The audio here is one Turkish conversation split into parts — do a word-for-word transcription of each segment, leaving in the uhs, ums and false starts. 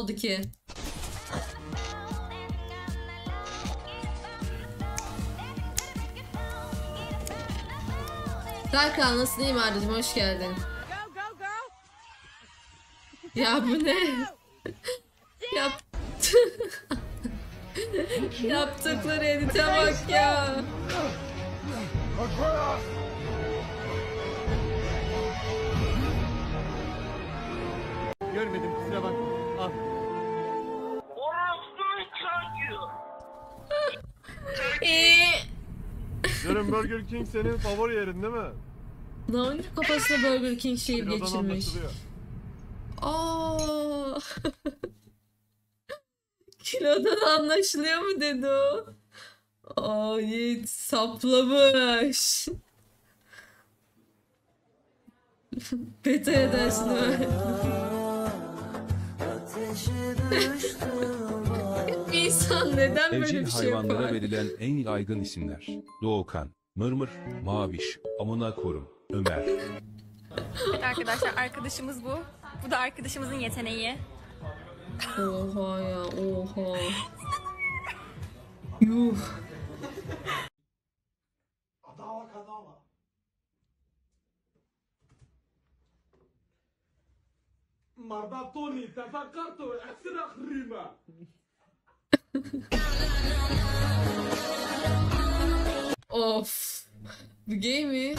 oldu ki? Tarkan nasılsın, iyi mi Arda'cığım, hoş geldin. Ya bu ne? Yap Yaptıkları edite bak ya. Görmedim, kusura bak. Al. İyi. Yarın Burger King senin favori yerin değil mi? Lan kafasına Burger King şeyi Kilodan geçirmiş. anlaşılıyor. Aa. Kilodan anlaşılıyor mu dedi o? Aa, Yiğit saplamış. Beta edersin öyle. Bir insan neden böyle Evcil bir şey hayvanlara yapar? verilen en yaygın isimler: Doğukan, Mırmır, Maviş, Amına Korum, Ömer. Evet arkadaşlar, arkadaşımız bu. Bu da arkadaşımızın yeteneği. Oha ya, oha. Yuh. Mardatoni, tefakkartu, ekstra krima. Of. Bu gay mi?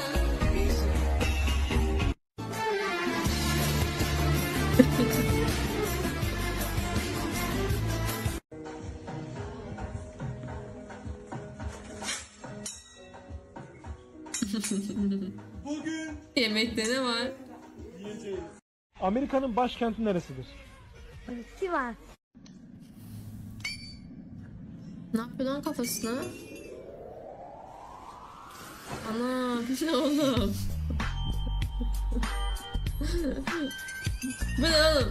Bugün Yemekte ne var? yiyeceğiz. Amerika'nın başkenti neresidir? Sivas. Ne yapıyor lan kafasına? Ana, bu ne oğlum? Bu ne oğlum?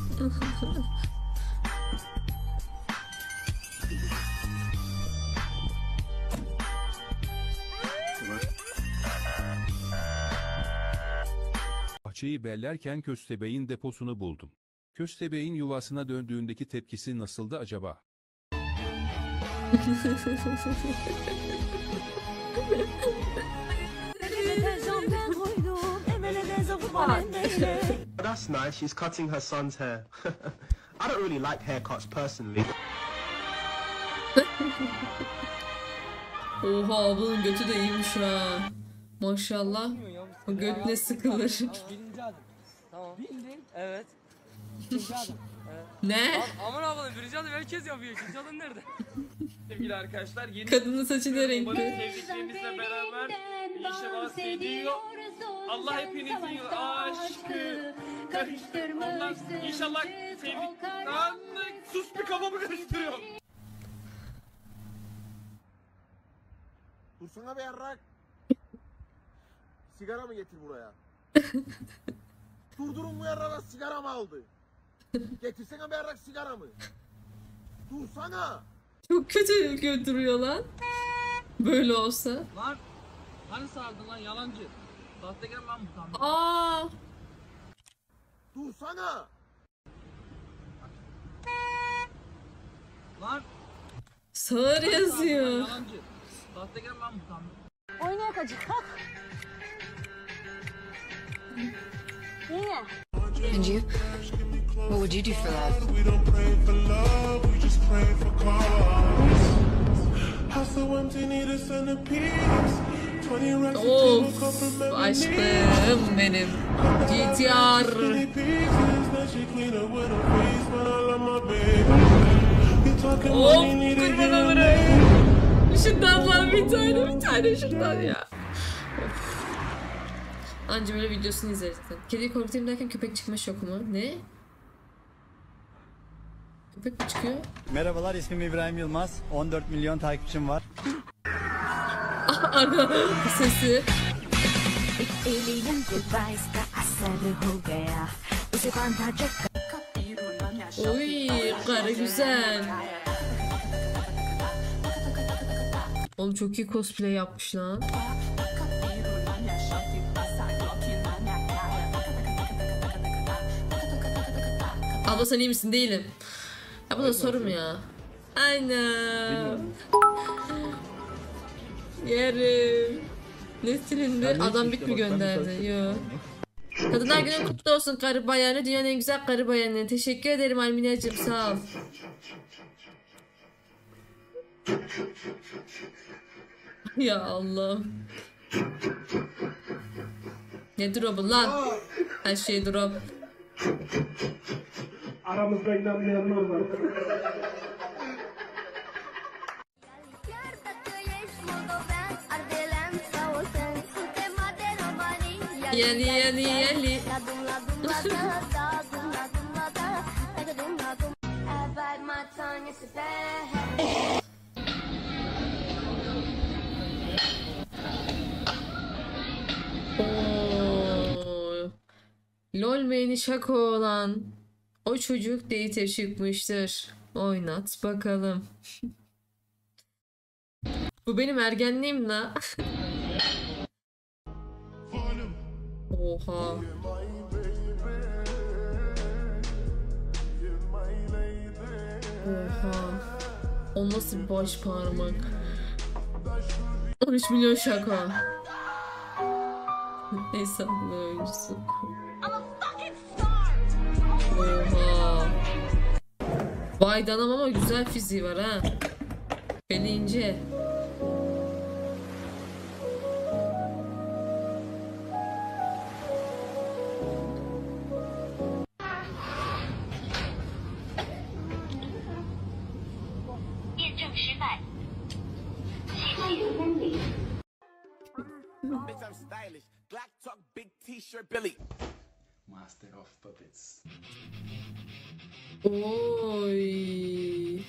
Bahçeyi bellerken köstebeğin deposunu buldum. Köstebeğin yuvasına döndüğündeki tepkisi nasıldı acaba? That's nice, she's cutting her son's hair. I don't really like haircuts personally. Oha, bunun götü de iyiymiş ha. Maşallah. O göt ne sıkılır. Birinci adım. Tamam. Bildin. Evet. İkinci adım. Evet. Ne? Aman ablam birinci adım herkes yapıyor. İkinci adım nerede? Sevgili arkadaşlar, yeni Kadının saçı ne umarım renkli? sevdiklerinizle beraber inşallah ediyor. Allah hepinizin aşkı karıştırmaz. İnşallah sevdik. Lan sus, bir kafamı karıştırıyor. Dursana be yarrak. Sigara mı getir buraya? Durdurun bu yarrağa, sigara mı aldı? Getirsene be yarrak sigara mı? Dursana. Çok kötü götürüyor lan. Böyle olsa. Lan hani sardın lan yalancı. Sahtekar lan bu tam. Aa. Dursana. Lan Sağır yazıyor. yalancı. Sahtekar lan bu tam. Oynayak acık kalk. Niye? And you? What would you do for love? We don't pray for love, we just pray for cause. House so empty, need a centerpiece. twenty racks of table come from Of, every aşkım benim. G T R. pieces. Then she clean up with her face when I love my baby. You talking Of, money, need a kurban healing. olurum. Şundan lan bir tane, bir tane şundan ya. Of. Anca böyle videosunu izlersin. Kediyi korkutayım derken köpek çıkma şoku mu? Ne? Köpek mi çıkıyor? Merhabalar, ismim İbrahim Yılmaz. on dört milyon takipçim var. Ana sesi. Oy, karı güzel. Oğlum çok iyi cosplay yapmış lan. Abla sen iyi misin? Değilim. Ya bu da sorum ya. Aynen. Yerim. Ne silindi? Adam bit mi gönderdi? Yo. Kadınlar günün kutlu olsun karı bayanı. Dünyanın en güzel karı bayanı. Teşekkür ederim Almina'cığım, sağ ol. Ya Allah. Ne drop'u lan? Her şey drop. Aramızda inanmayanlar var. Yeli yeli yeli. Oo. LOL main'i şaka olan o çocuk date çıkmıştır. Oynat bakalım. Bu benim ergenliğim la. Oha. Oha. O nasıl bir baş parmak? on üç milyon şaka. Neyse bu oyuncusu. Oha. Vay danam ama güzel fiziği var ha. Beli ince. Master of Puppets. Oy.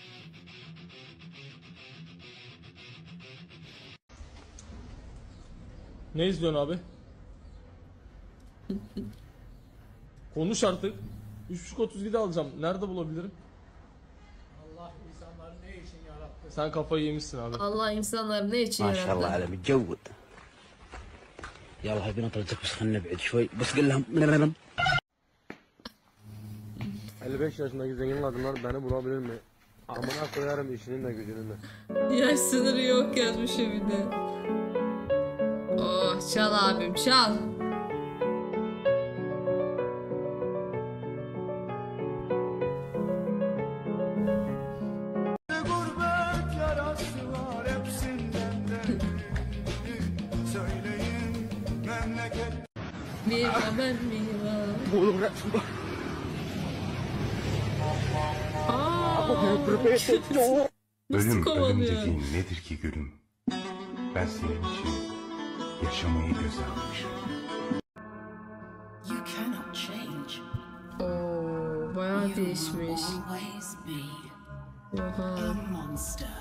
Ne izliyorsun abi? Konuş artık. üç buçuk otuz yedi alacağım. Nerede bulabilirim? Allah insanları ne için yarattı? Sen kafayı yemişsin abi. Allah insanları ne için yarattı? ما شاء الله على متجود يلا هاي بنطلع بس خلينا نبعد شوي بس قل لهم elli beş yaşındaki zengin kadınlar beni bulabilir mi? Amına koyarım işinin de gücünün de. Yaş sınırı yok yazmış bir de. Oh çal abim çal. Gurbet yarası var hepsinden de. Söyleyin memleket. Bir haber mi var? Oğlum bırak şunu. Ölüm, kovalıyor? ölüm dediğin nedir ki gülüm? Ben senin için yaşamayı göze almışım. You cannot change. Oo, bayağı değişmiş. Always be Oha. a monster.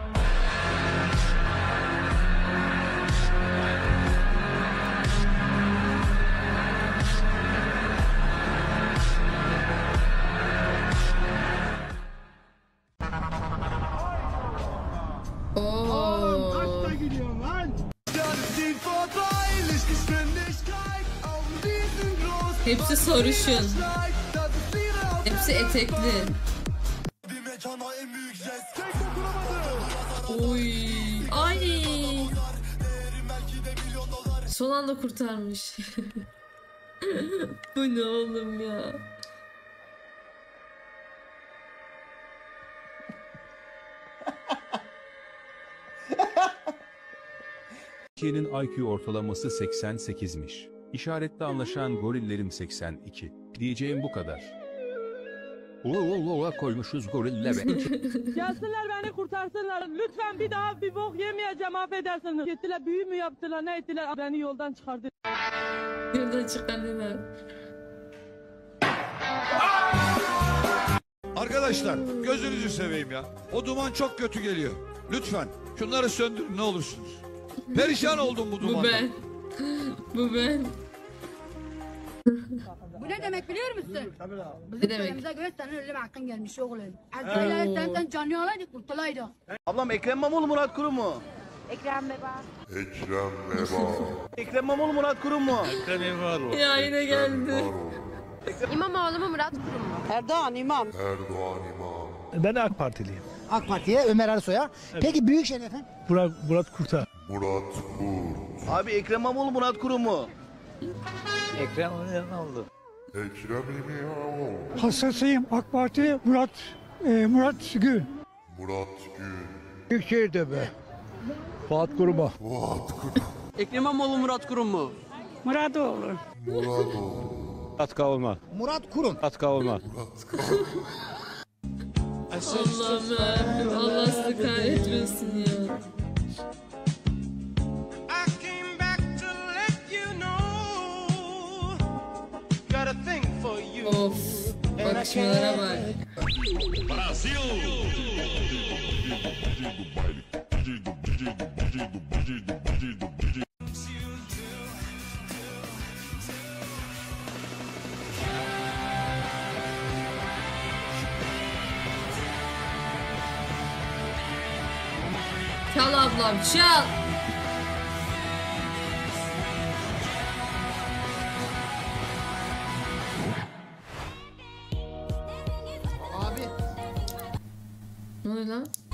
Oo. Kaçta gidiyorsun lan? Hepsi sarışın. Hepsi etekli. Oy. Ay. Son anda kurtarmış. Bu ne oğlum ya? Türkiye'nin I Q ortalaması seksen sekizmiş. İşaretle anlaşan gorillerim seksen iki. Diyeceğim bu kadar. Ooo koymuşuz gorillere. Gelsinler beni kurtarsınlar. Lütfen bir daha bir bok yemeyeceğim, affedersiniz. Gittiler büyü mü yaptılar, ne ettiler, beni yoldan çıkardı. Yoldan çıkardılar. Arkadaşlar gözünüzü seveyim ya. O duman çok kötü geliyor. Lütfen şunları söndürün ne olursunuz. Perişan oldum bu dumandan. Bu ben. Bu ben. Bu ne demek biliyor musun? Ne Bizim demek? köyümüze göre senin ölüm hakkın gelmiş oğlum. Azrail'e senden canlı alaydık kurtulaydık. Ablam Ekrem İmamoğlu Murat Kurum mu? Ekrem Beba. Ekrem Meba. Ekrem İmamoğlu Murat Kurum mu? Ekrem İmamoğlu. Ya yine geldi. İmamoğlu mu Murat Kurum mu? Erdoğan imam. Erdoğan imam. Ben AK Partiliyim. AK Parti'ye Ömer Ersoy'a. Peki Büyükşehir efendim? Murat, Murat Kurt'a. Murat Kurt. Abi Ekrem İmamoğlu Murat Kurum mu? Ekrem ne oldu? Ekrem İmamoğlu. Hassasıyım AK Parti Murat e, Murat Gül. Murat Gül. Büyükşehir'de be. Fuat Kurum'a. Fuat Kurum. Ekrem İmamoğlu Murat Kurum mu? Muradoğlu. Muradoğlu. Murat Kavulma. Murat Kurum. Murat Kavulma. Murat Kavulma. Allah'ım yarabbim. Allah sizi kahretmesin ya. Of. Bakışmalara bak. Çal ablam çal. Abi. Ne oluyor lan?